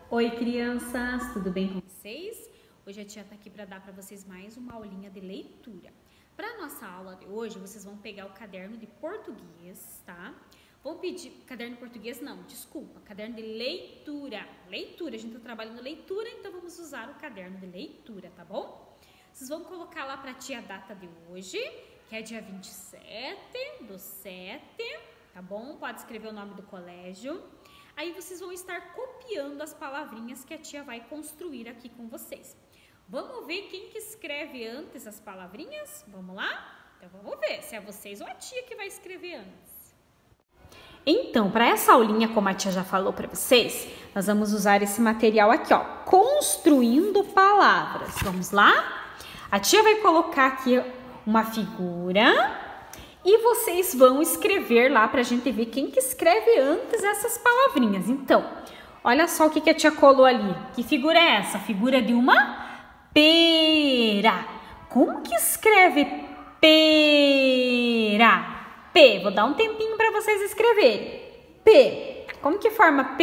Oi, crianças, tudo bem com vocês? Hoje a tia tá aqui para dar para vocês mais uma aulinha de leitura. Para nossa aula de hoje, vocês vão pegar o caderno de português, tá? Vão pedir, caderno de português não, desculpa, caderno de leitura. Leitura, a gente tá trabalhando leitura, então vamos usar o caderno de leitura, tá bom? Vocês vão colocar lá para a tia a data de hoje, que é dia 27/7, tá bom? Pode escrever o nome do colégio. Aí vocês vão estar copiando as palavrinhas que a tia vai construir aqui com vocês. Vamos ver quem que escreve antes as palavrinhas? Vamos lá? Então vamos ver se é vocês ou a tia que vai escrever antes. Então, para essa aulinha, como a tia já falou para vocês, nós vamos usar esse material aqui, ó, construindo palavras. Vamos lá? A tia vai colocar aqui uma figura e vocês vão escrever lá para a gente ver quem que escreve antes essas palavrinhas. Então, olha só o que a tia colou ali. Que figura é essa? A figura de uma pera. Como que escreve pera? P. Vou dar um tempinho para vocês escreverem. P. Como que forma P?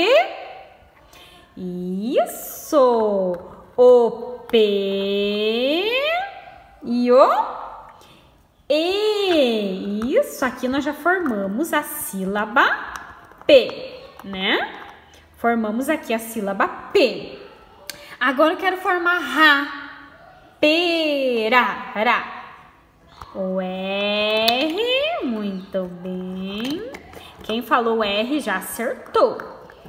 Isso. O P e o E. Isso, aqui nós já formamos a sílaba P, né? Formamos aqui a sílaba P. Agora eu quero formar Ra. Pera. Ra. O R, muito bem. Quem falou R já acertou.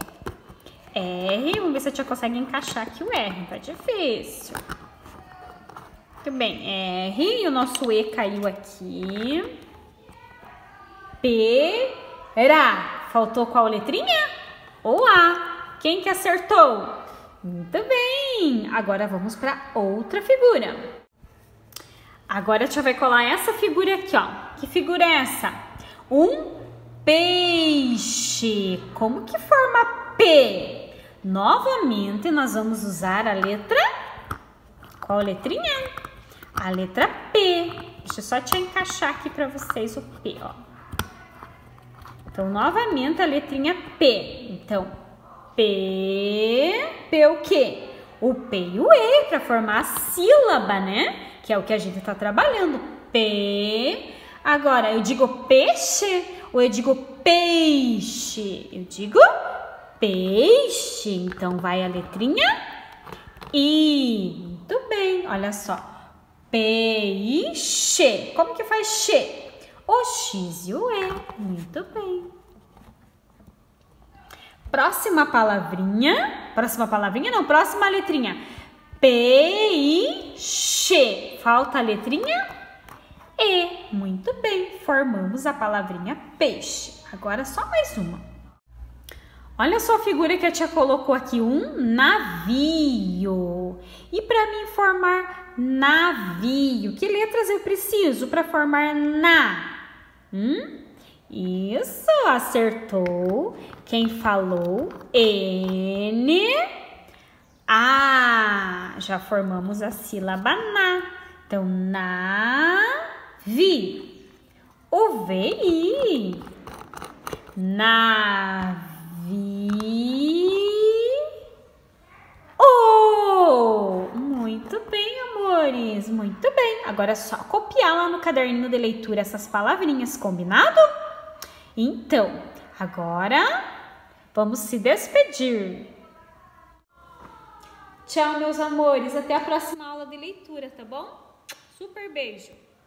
R, vamos ver se a tia consegue encaixar aqui o R, tá difícil. Muito bem, R, e o nosso E caiu aqui. Pera. Faltou qual letrinha? O A. Quem que acertou? Muito bem. Agora vamos para outra figura. Agora a tia vai colar essa figura aqui, ó. Que figura é essa? Um peixe. Como que forma P? Novamente nós vamos usar a letra... Qual letrinha? A letra P. Deixa eu só te encaixar aqui para vocês o P, ó. Então, novamente a letrinha P. Então, P. P o quê? O P e o E para formar a sílaba, né? Que é o que a gente tá trabalhando. P. Agora, eu digo peixe ou eu digo peixe? Eu digo peixe. Então, vai a letrinha I. Muito bem, olha só. Peixe. Como que faz che? O X e o E. Muito bem. Próxima palavrinha não, próxima letrinha. Peixe. Falta a letrinha E. Muito bem, formamos a palavrinha peixe. Agora só mais uma. Olha só a figura que a tia colocou aqui, um navio. E para mim formar navio, que letras eu preciso para formar na? Isso, acertou. Quem falou? N. A. Já formamos a sílaba na. Então, navi. O VI. Navi. Muito bem, amores. Muito bem. Agora é só copiar lá no caderninho de leitura essas palavrinhas, combinado? Então, agora vamos se despedir. Tchau, meus amores. Até a próxima aula de leitura, tá bom? Super beijo.